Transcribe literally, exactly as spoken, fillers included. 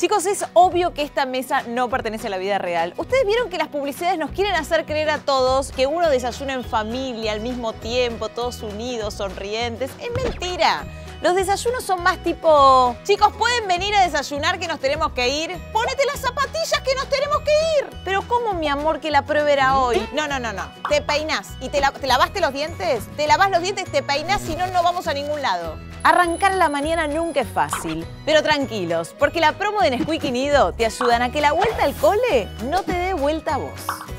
Chicos, es obvio que esta mesa no pertenece a la vida real. Ustedes vieron que las publicidades nos quieren hacer creer a todos que uno desayuna en familia al mismo tiempo, todos unidos, sonrientes. Es mentira. Los desayunos son más tipo, chicos, ¿pueden venir a desayunar que nos tenemos que ir? Ponete las zapatillas que nos tenemos que ir. Pero ¿cómo, mi amor, que la prueba era hoy? No, no, no, no. Te peinás y te, la, te lavaste los dientes. Te lavás los dientes, te peinás, si no, no vamos a ningún lado. Arrancar a la mañana nunca es fácil, pero tranquilos, porque la promo de Nesquik y Nido te ayudan a que la vuelta al cole no te dé vuelta a vos.